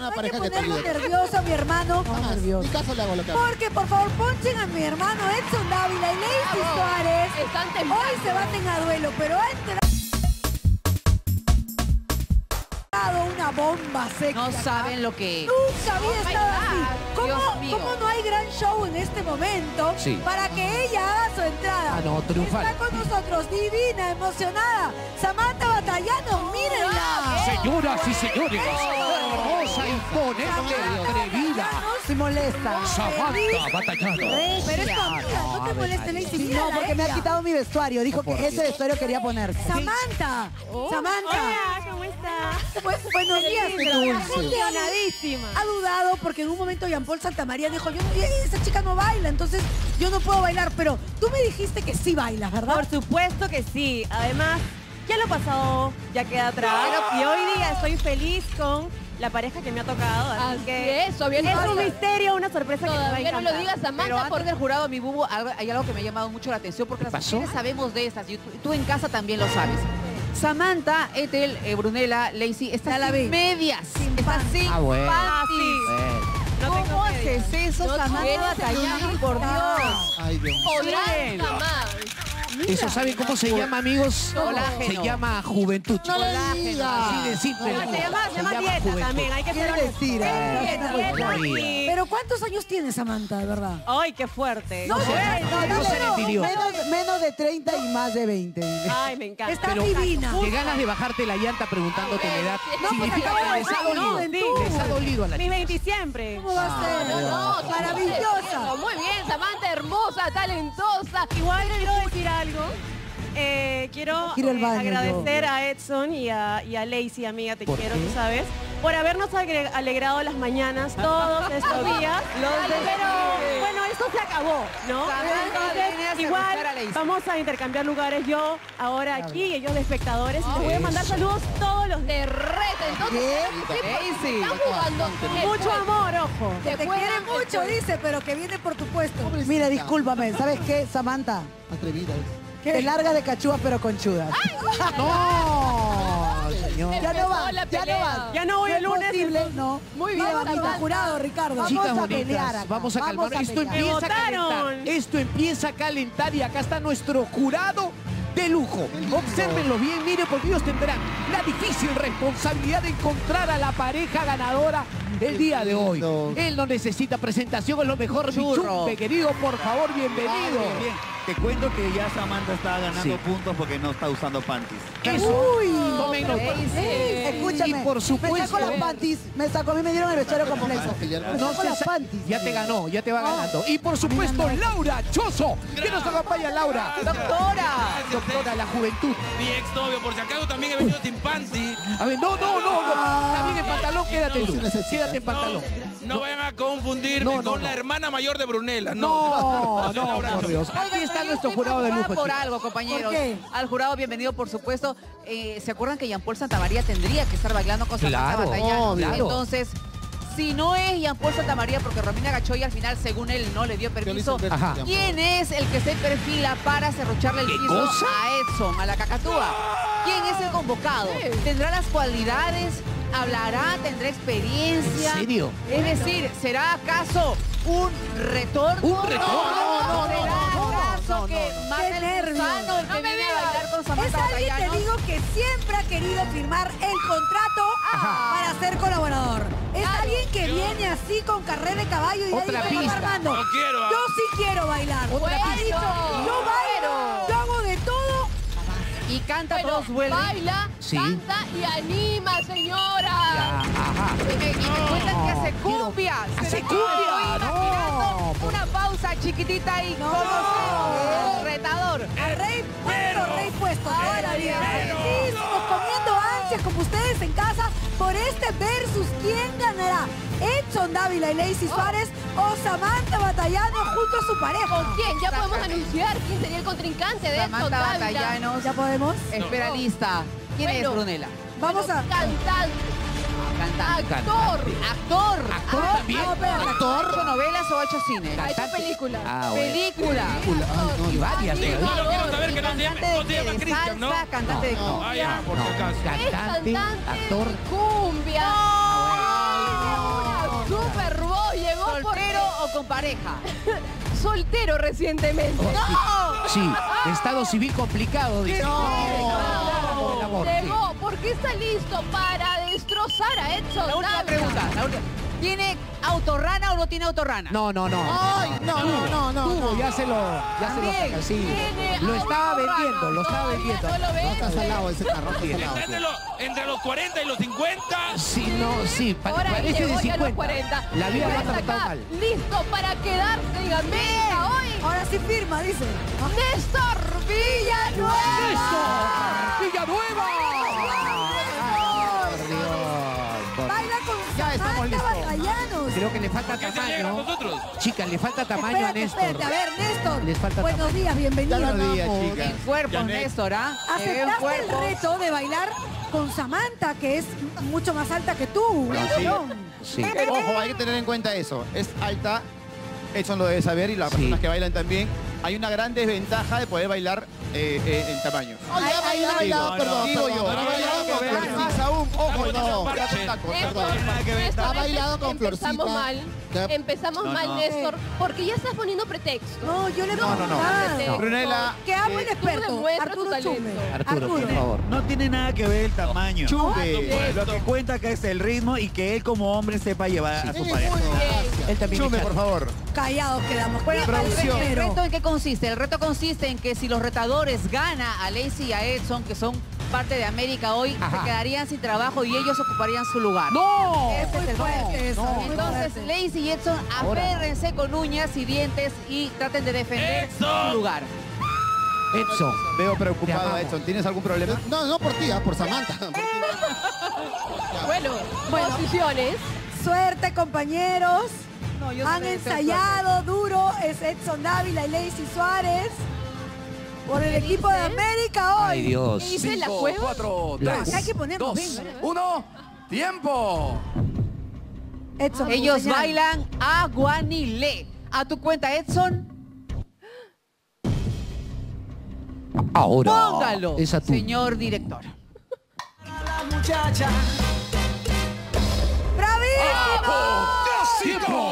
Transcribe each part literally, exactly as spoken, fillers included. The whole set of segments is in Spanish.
una pareja que que te ponerlo ayude. nervioso a mi hermano. Jamás. En mi caso le hago lo que hago. Porque, por favor, ponchen a mi hermano Edson Dávila y Lacey Bravo. Suárez. Están temblando. Hoy se baten a duelo, pero ha entrado una bomba seca. No saben lo que... Nunca había Oh my estado God. así. ¿Cómo, Dios mío. ¿Cómo no hay gran show en este momento Sí. para que ella haga su entrada? Ah, no, triunfal. Está con nosotros, divina, emocionada. Samantha Batallano, mírenla. Señoras y señores, hermosa, imponente, atrevida, Se molesta. Samantha Batallano. Pero es tu amiga, no te molestes, Lacey. Sí, no, porque me ha quitado mi vestuario. Dijo que ese vestuario quería ponerse. Samantha, Samantha. Hola, ¿cómo estás? Bu- buenos días. Feliz, La gente emocionadísima. ha dudado porque en un momento Jean-Paul Santamaría dijo, yo no- esa chica no baila, entonces yo no puedo bailar. Pero tú me dijiste que sí bailas, ¿verdad? Por supuesto que sí. Además, ya lo pasado ya queda atrás. Y hoy día estoy feliz con la pareja que me ha tocado. Así, Así que es, todavía no es un pasa. misterio, una sorpresa que te va a Todavía no lo encantar. digas, Pero Samantha, antes porque del jurado, mi bubu, algo- hay algo que me ha llamado mucho la atención porque las pasó? mujeres sabemos de estas. Y tú, tú en casa también lo sabes. Samantha, Ethel, eh, Brunella, Lacey, está Ya la sin vi. medias. Sin Está panties. sin Ah, bueno. panties. Bueno. No tengo ¿Cómo medias. haces eso, No Samantha tienes Batallano? celular. Por Dios. Ay, Dios. podrás Bien. jamás. ¿Eso saben cómo se llama, amigos? Colágeno. Se llama juventud. No le Colágeno. digas. Así de simple. No, se llama, se llama dieta juventud. también, hay que ser Quiere honesto. decir, Sí, ¿eh? dieta, Muy dieta bien. y- Pero ¿cuántos años tienes, Samantha, de verdad? Ay, qué fuerte. No, No, sé, no, no se le pidió. Menos, menos de treinta y más de veinte. Ay, me encanta. Está Pero divina. que ganas de bajarte la llanta preguntándote la edad. No, Significa porque que les ha acabo de dolido. decir, Les ha dolido a la Mis chica. veinte siempre. ¿Cómo va a ser? No, no, Maravillosa. Muy bien, Samantha, hermosa, talentosa. Igual quiero decir algo. Eh, quiero Quiero el eh, baño, agradecer a Edson y a, y a Lacey, amiga, te ¿Por quiero, qué? tú sabes, por habernos agre- alegrado las mañanas todos estos días. Pero bueno, esto se acabó, ¿no? Samantha, Entonces, vienes a igual buscar a Lacey. vamos a intercambiar lugares, yo ahora aquí y ellos de espectadores. Y les voy a mandar Eso. saludos todos los Te días. reta, entonces. Lacey. Están jugando. Mucho amor, ojo. Que te quiere mucho, dice, pero que viene por tu puesto. Mira, discúlpame. ¿Sabes qué, Samantha? Atrevida. Te larga de cachúa, pero conchuda. No, señor. Ya no va, la ya no pelea. va. Ya no voy el es lunes. posible, no. Muy bien, Vamos con tu Samantha. jurado, Ricardo. Vamos Chicas a bonitas, pelear acá. vamos a Vamos calmar. a Esto pelear. empieza a Me calentar. votaron. Esto empieza a calentar y acá está nuestro jurado de lujo. Obsérvenlo bien, miren, porque ellos tendrán la difícil responsabilidad de encontrar a la pareja ganadora el día de hoy. lindo. Él no necesita presentación, es lo mejor. Churro. Michumpe, querido, por favor, bienvenido. Bien, bien. Te cuento que ya Samantha está ganando Sí. puntos porque no está usando panties. Eso. Uy. Tomen nota. Ey, escúchame. Y por Me supuesto- saco las panties. Me sacó, a mí me dieron el vestuario completo. Me No saco se las sa- panties. ya te ganó, ya te va No. ganando. Y por supuesto, Laura Choso, que nos acompaña, Laura. Doctora. Doctora, la juventud. Mi exnovio, por si acaso, también he venido sin panty. A ver, no, no, no, no. Está bien en pantalón, quédate tú. Sí necesitas. Quédate en pantalón. No vayan a confundirme No, no, con no. la hermana mayor de Brunella. No, no, Laura, por Dios. Aquí está nuestro jurado de lujo. Por chicos. algo, compañeros. ¿Por qué? Al jurado, bienvenido, por supuesto. Eh, ¿Se acuerdan que Jean-Paul Santamaría tendría que estar bailando con Samantha Claro, Batallano? obvio. Entonces, si no es Jean-Paul Santamaría, porque Romina Gachoy al final, según él, no le dio permiso, Ajá. ¿quién es el que se perfila para serrucharle el ¿Qué piso cosa? a Edson, a la cacatúa? ¿Quién es el convocado? ¿Tendrá las cualidades? ¿Hablará? ¿Tendrá experiencia? ¿En serio? Es decir, ¿será acaso un retorno? ¿Un retorno? No, no, no, ¿será no, no, acaso no, que no, mata Qué el nervios. gusano, el No que me viene a digas. bailar con Es Samantha alguien, te Batallano? digo, que siempre ha querido firmar el contrato para ser colaborador. Es alguien que viene así con carrera de caballo y Otra ahí pista. Armando. No quiero, ah. Yo sí quiero bailar. Otra Ha pista. dicho, yo bailo, yo hago de todo. Y canta, Bueno, todos vuelven. baila, Sí. canta y anima, señora. Ya, ajá. Y me, y me cuentan que hace cumbia. ¿Hace ¿Será que cumbia? estoy imaginando No, por- Una pausa chiquitita y No. conocemos al retador. A rey puesto, rey puesto. Toda la vida. pero- Felicismos, comiendo ansias como ustedes en casa por este versus. ¿Quién ganará? ¿Edson Dávila y Lacey Suárez o Samantha Batallano junto a su pareja? ¿Con quién? Ya podemos Exactamente. anunciar quién sería el contrincante de Edson Samantha Dávila. Battallanos. ¿Ya podemos? Espera lista. ¿Quién es Bueno. Brunella? Vamos a... Cantante, Cantante. actor. Actor. ¿Actor Ah, también? no, espera, ¿Actor? ¿Ha hecho novelas o ha hecho cine? Ha hecho Cantante. películas. Ah, bueno. Película. Ay, no, Y varias. Animador. ¿eh? Solo quiero saber que no se llama, Cantante no se llama de Cristian, ¿no? salsa, cantante de No, Ah, ya, por si acaso. Es Cantante, cantante actor. de cumbia. Ay, o con pareja? Soltero recientemente. Oh, sí. sí, estado civil complicado, dice. No. Por el amor, Llegó porque está listo para destrozar a Edson La última Dávila. pregunta. La última. ¿Tiene autorrana o no tiene autorrana? No, no, no. Ay, no, no, no, no. Tuvo, no. ya se lo, ya se lo También saca, sí. Tiene Lo estaba autorrana. vendiendo, lo estaba Todavía vendiendo. No lo No, vende. está salado ese carro, está salado. Está entre, los, entre los cuarenta y los cincuenta. Sí, no, sí, pa- Ahora parece llegó de ya a los cincuenta. cuarenta. La vida Ya lo ha está tratado acá, mal. listo para quedarse en América hoy. Ahora sí firma, dice. Néstor Villanueva. ¡Villanueva! Baila con Ya estamos Samantha listos. Batallanos. Creo que le falta ¿Por qué se alegra tamaño. nosotros? Chicas, le falta tamaño a Espérate, Néstor. espérate. A ver, Néstor. Les falta Buenos tamaño. días, bienvenido. Buenos días, Vamos. chicas. En cuerpos, Janet. Néstor, ¿ah? En Aceptaste el cuerpos. reto de bailar con Samantha, que es mucho más alta que tú. sí. ¿no? Sí. Ojo, hay que tener en cuenta eso. Es alta, Edson lo debe saber y las Sí. personas que bailan también. Hay una gran desventaja de poder bailar eh, eh, en tamaño. Ay, ya ha bailado, Digo, perdón, digo perdón. yo. Ha bailado con Pero Florcita. más aún, ojo, No, no, no, ya con tacos, Néstor, perdón. Néstor, Ha bailado con empezamos Florcita. mal. Que- Empezamos No, mal, no. Néstor, porque ya estás poniendo pretexto. No, yo le No, no, no. preguntaba. Brunella, Que hablo el eh, experto, demuestra tu Arturo talento. Chume. Arturo, por favor. No tiene nada que ver el tamaño. Chume. Lo que cuenta que es el ritmo y que él como hombre sepa llevar a Sí, su muy pareja. gracias. Él también Chume, es por chato. favor. Callados quedamos. Bueno, ¿Qué producción. ¿el pero? reto en qué consiste? El reto consiste en que si los retadores gana a Lacey y a Edson, que son parte de América hoy, Ajá. se quedarían sin trabajo y ellos ocuparían su lugar. ¡No! Es muy fuerte eso, muy Entonces, fuerte. Lacey y Edson, Ahora. aférrense con uñas y dientes y traten de defender ¡Edson! su lugar. Edson. Veo Te preocupado amamos. a Edson. ¿Tienes algún problema? No, no por ti, ah, por Samantha. Por ti. Bueno, posiciones. Suerte, compañeros. No, yo Han sí le deseo ensayado duro. Es Edson Dávila y Lacey Suárez. Por el ¿Qué equipo de dice? América Ay, hoy. Dios. ¿Qué dice la cueva? cuatro, No, acá hay que ponernos dos, bien, ¿no? uno, tiempo. Edson, Ellos señal. bailan a Guanilé. A tu cuenta, Edson. Ahora. Póngalo, Esa tú. señor director. ¡Bravísimo! ¡Tiempo!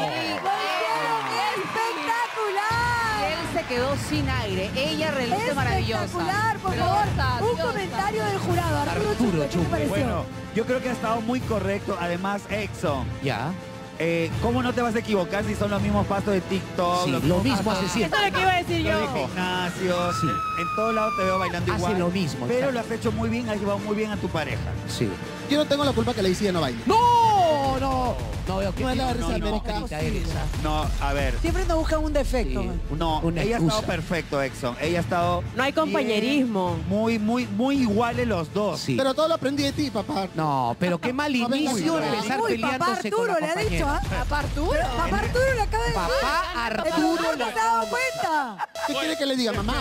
¡Espectacular! Él se quedó sin aire. Ella realiza maravillosa. Espectacular, por Diosa, favor. Un diosa. comentario del jurado. Arturo, Arturo Chupe, ¿qué te Chupe. pareció? Bueno, yo creo que ha estado muy correcto. Además, Exxon, Ya. eh, ¿cómo no te vas a equivocar si son los mismos pasos de TikTok? Sí, los lo mismos mismo hace pasos siempre. Eso es lo que iba a decir de yo. gimnasio. Sí. En, en todos lados te veo bailando Hace igual. lo mismo, Pero exacto. lo has hecho muy bien, has llevado muy bien a tu pareja. Sí. Yo no tengo la culpa que la ya no baile. ¡No! No. No veo que No es la risa no, no. América. eres. No, a ver. Siempre nos buscan un defecto. Sí. No, Una ella ha excusa. estado perfecto, Exxon. Ella ha estado... No hay compañerismo. bien, Muy, muy, muy iguales los dos. Sí. Pero todo lo aprendí de ti, papá. No, pero qué mal No, venga, inicio venga. empezar Uy, papá peleándose con la Arturo le ha dicho, compañera. ¿ah? Papá Arturo. Papá Arturo le acaba de decir. Papá ¿El Arturo papá le no se ha dado cuenta? ¿Qué quiere que le diga, mamá?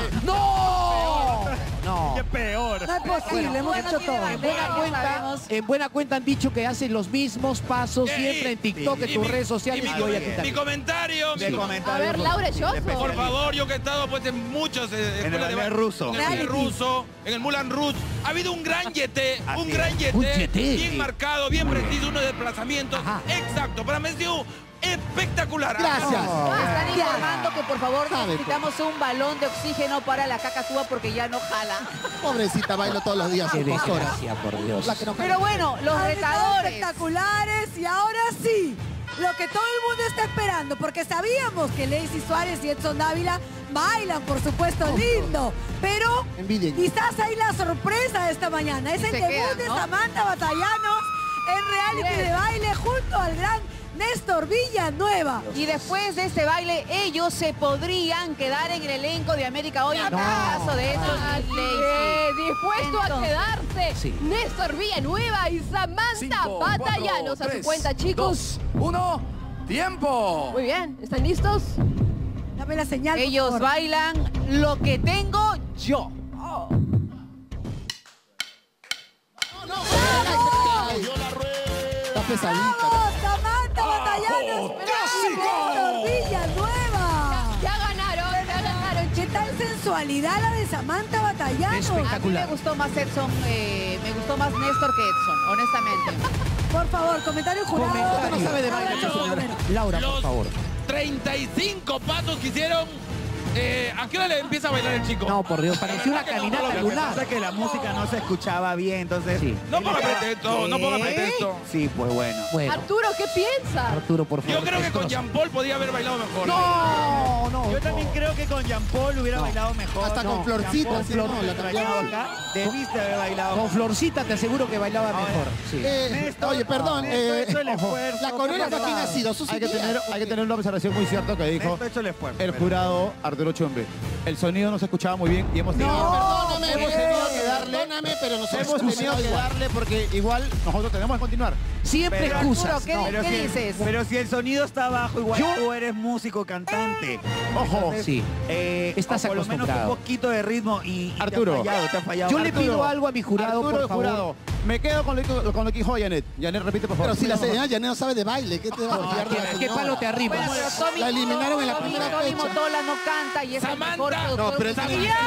¡No! No. ¡Qué peor! No es posible, hemos hecho todo. En buena, cuenta, en buena cuenta han dicho que hacen los mismos pasos Y- siempre en TikTok, y en tus mi- redes sociales y y, mi, hoy aquí mi también. comentario, De mi- comentarios, A ver, Laura de Choso. por especialistas. favor, yo que he estado pues en muchos eh, En el escuelas de ballet ba- ruso. en el ballet Reality. ruso, en el Moulin Rouge, ha habido un gran yeté, Así un es. gran yeté, Un yeté. bien marcado, bien preciso, unos desplazamientos, Ajá. exacto, para mí ha sido espectacular. Gracias. Están informando que por favor Sabe, necesitamos un balón de oxígeno para la cacatúa porque ya no jala. Pobrecita, bailo todos los días Qué sus dos horas. desgracia, por Dios. La que no Pero bueno, los Han estado retadores. espectaculares y ahora sí, lo que todo el mundo está esperando, porque sabíamos que Lacey Suárez y Edson Dávila bailan, por supuesto, lindo, pero Envidien. quizás hay la sorpresa de esta mañana. Es Y el se debut quedan, de ¿no? Samantha Batallanos en reality Bien. de baile junto al gran Néstor Villanueva. Y después de este baile, ellos se podrían quedar en el elenco de América hoy en caso de Edson y Así Lacey. es, dispuesto a Entonces, quedarse. sí. Néstor Villanueva y Samantha Batallanos. A su cuenta, chicos. uno, tiempo. Muy bien, ¿están listos? Dame la señal, por Ellos favor. bailan lo que tengo yo. Está pesadita. ¡Vamos, Samantha Batallanos! ¡Y Néstor Villanueva! Ya ganaron, ya ganaron. ¿Qué tal sensualidad la de Samantha Batallanos? A mí me Espectacular. gustó más Edson, eh, me gustó más Néstor que Edson, honestamente. Por favor, comentario jurado. Comentario. No sabe de baile, Laura señora. Choso. Laura, por Los favor. treinta y cinco pasos que hicieron. Eh, ¿A qué hora le empieza a bailar el chico? No, por Dios, pareció una caminata Lo que lunar. pasa es que la música no se escuchaba bien, entonces... Sí. No ponga pretexto, no ponga pretexto. Sí, pues bueno. Bueno, Arturo, ¿qué piensas? Arturo, por favor. Yo creo que con Jean Paul podía haber bailado mejor. No, no. Yo también creo que con Jean Paul hubiera No. bailado mejor. Hasta No, con Florcita, Jean sí, Paul, no, la Flor- cambiaron. acá, debiste haber bailado. Con Florcita te aseguro que bailaba Ahora, mejor. Sí. Eh, Néstor, oye, perdón. Néstor eh, hizo el ojo, esfuerzo. la coreógrafa, ¿quién ha sido? Susy Hay que, Díaz. tener, hay que tener una observación muy cierta que dijo Néstor hizo el esfuerzo. el pero- jurado Arturo Chumbe. El sonido no se escuchaba muy bien y hemos tenido, Perdóname, hemos eh, tenido que darle, perdóname, pero nosotros hemos tenido que darle porque igual nosotros tenemos que continuar. Siempre Pero, excusas. Arturo, ¿qué- No. Pero ¿Qué si, dices? Pero si el sonido está bajo, igual Yo- tú eres músico, cantante. Ojo, Entonces, Sí. eh, Estás o por lo menos acostumbrado. un poquito de ritmo y, y Arturo. te ha fallado, te ha fallado. Yo le Arturo, pido algo a mi jurado, Arturo por el favor. jurado. Me quedo con lo, que- con lo que dijo Janet. Janet, repite por favor. Pero si la Sí, señora ya no sabe de baile, ¿qué te va a fiar de la ¿Qué señora? palo te arrimas? Bueno, pero Tommy, La eliminaron en la Tommy- primera Tommy fecha. Motola no canta y es el Samantha. mejor productor No, pero él tiene musical.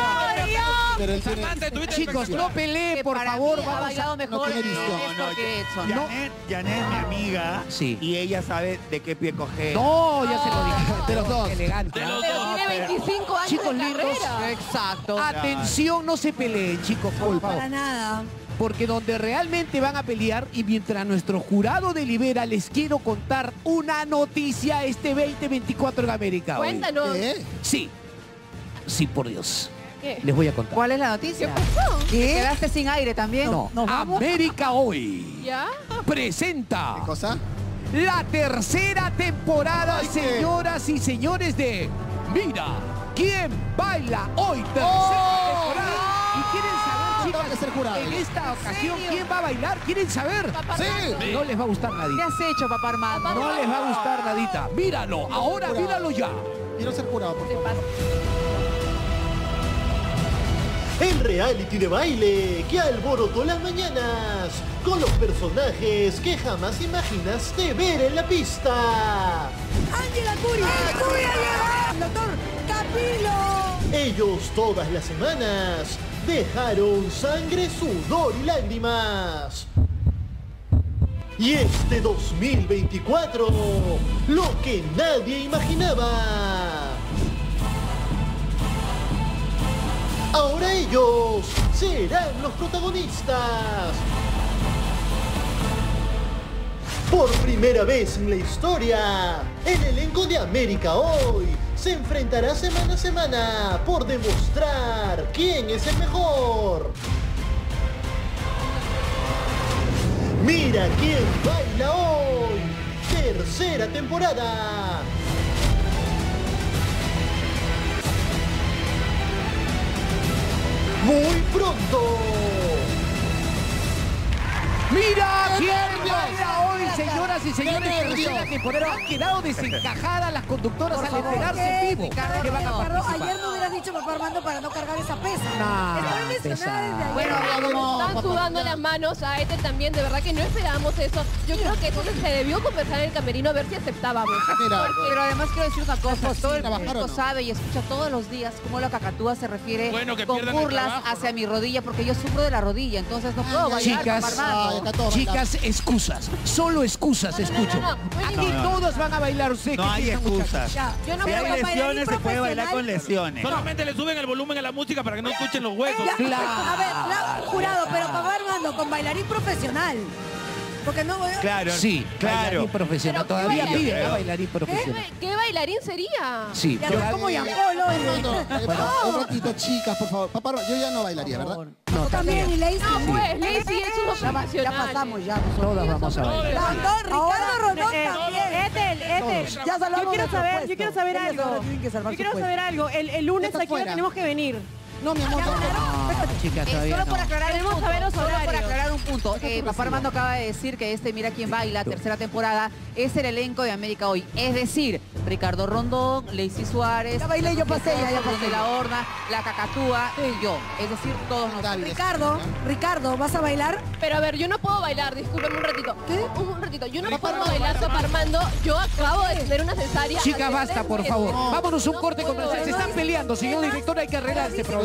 Pero él tiene- Samantha, tuviste Chicos, no peleen, Que por para favor. mí ha Vamos bailado a... mejor no tiene visión. Néstor que Edson. No. Janet, Janet es mi amiga Sí. y ella sabe de qué pie coger. No, ya se lo dije. De los dos. Elegante. De los Pero dos. tiene veinticinco años Chicos de lindos. carrera. Exacto. Atención, no se peleen, chicos, por Para favor. nada. Porque donde realmente van a pelear y mientras nuestro jurado delibera, les quiero contar una noticia este veinte veinticuatro en América. hoy. Cuéntanos. ¿Qué? Sí. Sí, por Dios. ¿Qué? Les voy a contar. ¿Cuál es la noticia? ¿Qué pasó? ¿Te quedaste sin aire también? No, ¿Nos vamos? América Hoy ¿Ya? presenta ¿Qué cosa? la tercera temporada, Ay, ¿qué? señoras y señores, de Mira quién baila hoy. Tercera ¡Oh! temporada. ¿Y quieren saber, Tengo que chicas, ser jurado. en esta ocasión quién va a bailar? ¿Quieren saber? Papá Sí. Armando. No les va a gustar ¿Qué nadita. has hecho, papá Armando? No les va a gustar nadita. Míralo, ahora Jurado. míralo ya. Quiero ser jurado, por Te favor. pasa. El reality de baile que alborotó las mañanas con los personajes que jamás imaginaste ver en la pista. Ángela Curi. Curi ha llegado. El doctor Capilo. Ellos todas las semanas dejaron sangre, sudor y lágrimas. Y este dos mil veinticuatro, lo que nadie imaginaba. Ahora ellos serán los protagonistas. Por primera vez en la historia, el elenco de América Hoy se enfrentará semana a semana por demostrar quién es el mejor. Mira quién baila hoy. Tercera temporada. Muy pronto. Mira ¡Qué quién nervios! baila hoy, señoras y señores. ¡Qué Tercera nervios! temporada. Han quedado desencajadas las conductoras Por al favor, enterarse ¿qué? en vivo Ricardo, que van a Ricardo, participar. ayer no hubieras dicho papá Armando para no cargar esa pesa. Nah, Están lesionadas pesada. desde ayer. Bueno, No, Están papá, sudando ya. las manos a Ethel también, de verdad que no esperábamos eso. Yo creo que entonces se debió conversar en el camerino a ver si aceptábamos. Mira, Pero además quiero decir una cosa, todo el ¿trabajar o público no? sabe y escucha todos los días cómo la cacatúa se refiere Bueno, que con pierdan el burlas trabajo, hacia ¿no? mi rodilla porque yo sufro de la rodilla, entonces no puedo Ay, bailar, chicas, papá Armando. Ay, acá todos Chicas, excusas. Solo excusas, No, no, no, escucho. no, no, no, Aquí no, no. todos van a bailar. Usted No que hay piensa, muchachos? excusas. Ya. Yo no Si creo hay que lesiones, se puede bailar con lesiones. Solamente le suben el volumen a la música para que no escuchen los huesos. Ya, Claro. A ver, la- jurado, pero papá Armando, con bailarín profesional. Porque no voy a... Claro, Sí, claro. bailarín profesional. Pero ¿qué Todavía bailarín? piden a bailarín ¿Qué, profesional. ¿Qué bailarín sería? Sí, Ya pero- no es como Gianpolo. Armando, oye. eh, un ratito, chicas, por favor. Papá, yo ya no bailaría, ¿verdad? No, Tú también, y Lacey. No, pues, Lacey es uno Ya, va- ya profesional. pasamos, ya. todas vamos a bailar. Rondón, Ricardo Rondón Eh, también. Ethel, Ethel, Ya yo salvamos quiero del saber, puesto. yo quiero saber Ellos algo. ahora tienen que salvar Yo su quiero puesto. saber algo. El, el lunes Estás aquí fuera. tenemos que venir. No, mi amor, no. No, chicas, Eh, todavía solo por no. aclarar un Queremos punto, saber los solo por horarios. aclarar un punto. Eh, papá Armando acaba de decir que este Mira quién baila, tercera temporada, es el elenco de América Hoy. Es decir, Ricardo Rondón, Lacey Suárez, Ya bailé, yo pasé, ya, ya pasé. de la Horna, la Cacatúa y yo. Es decir, todos nosotros. Dale. Ricardo, Ricardo, ¿vas a bailar? Pero a ver, yo no puedo bailar, discúlpeme un ratito. ¿Qué? Un, un ratito, yo no Ricardo, puedo bailar, papá Armando. Yo acabo de tener una cesárea. Chicas, hace basta, tres por meses. favor. No, Vámonos un no corte puedo, comercial. Se no están peleando, señor director, hay que arreglar este Dice problema.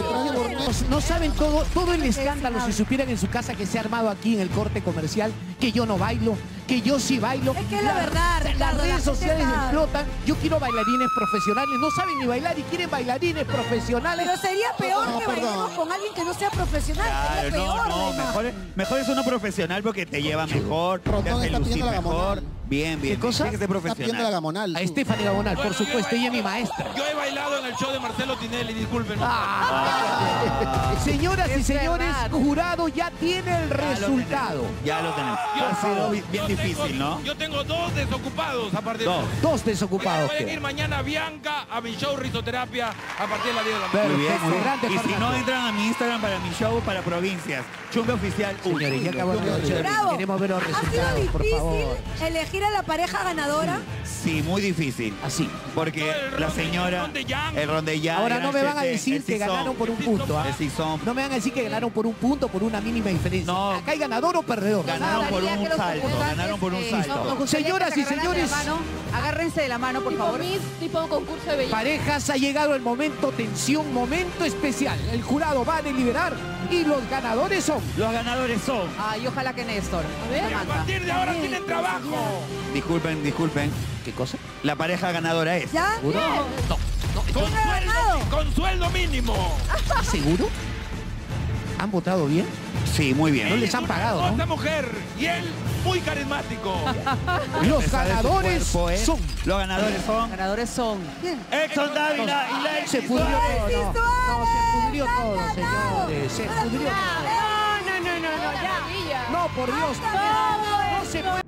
detrás de Bornet. No saben todo, todo el escándalo si supieran en su casa que se ha armado aquí en el corte comercial, que yo no bailo, que yo sí bailo. Es que es la verdad, Las Ricardo, la redes gente sociales sabe. explotan. Yo quiero bailarines profesionales, no saben ni bailar y quieren bailarines profesionales. Pero sería peor No, que perdón. bailemos con alguien que no sea profesional. Claro, sería no, peor, no, Neymar. mejor, mejor es uno profesional porque te lleva mejor, te Rondón hace está lucir pidiendo la mejor. gamonal. Bien, bien. ¿Qué cosa? Tiene que ser Está pidiendo la profesional. gamonal. A Stephanie Gabonal, por Bueno, yo he supuesto, ella es mi bailado- maestra. Yo he bailado en el show de Marcelo Tinelli, disculpen. Ah, Señoras y Es señores, verdad. jurado ya tiene el Ya lo resultado. tenemos, Ya lo tenemos. Yo- Ha sido bi- yo bien tengo- difícil, ¿no? Yo tengo dos desocupados a partir Dos. de hoy. Dos desocupados. Pueden ir quedan. mañana Bianca a mi show Risoterapia a partir de las diez de la mañana. Muy bien, muy bien. Grande, Y si Fernando. no entran a mi Instagram para mi show para provincias, Chumbe Oficial. uno. Señores, ya acabó la noche. Bravo. Queremos ver los ¿Ha sido resultados, por favor. difícil elegir a la pareja ganadora? Sí, muy difícil. Así. Porque El la ron de- señora, el ron de Yang. el ron de Yang, Ahora no me van a el decir que Sison, ganaron por un el punto, ¿ah? el Sison. No me van a decir que ganaron por un punto, por una mínima diferencia. No. Acá hay ganador o perdedor. Ganaron por Gustaría un que los salto, concursantes, ganaron por un eh, salto. nos gustaría Señoras que y se agarraran de la señores. mano. Agárrense de la mano, por Tipo favor. Miss, tipo concurso de belleza. Parejas, ha llegado el momento, tensión, momento especial. El jurado va a deliberar y los ganadores son... Los ganadores son. Ay, ojalá que Néstor. A ver, A Samantha. partir de ahora tienen trabajo. Disculpen, disculpen. ¿Qué cosa? La pareja ganadora es. ¿Ya? ¿Seguro? No. Con ¿Quién ha ganado? sueldo, con sueldo mínimo. ¿Estás seguro? ¿Han votado bien? Sí, muy bien. No les Ella han es una pagado, ¿no? hermosa mujer y él muy carismático. Los Esa de su ganadores cuerpo es- son... Los ganadores son. Ganadores son... Exxon Dávila y la Se pudrió todo, no. No, se pudrió todo, ¡Han señores. Se pudrió todo. No, no, no, no, no, ya. Maravilla. No, por Dios. No se puede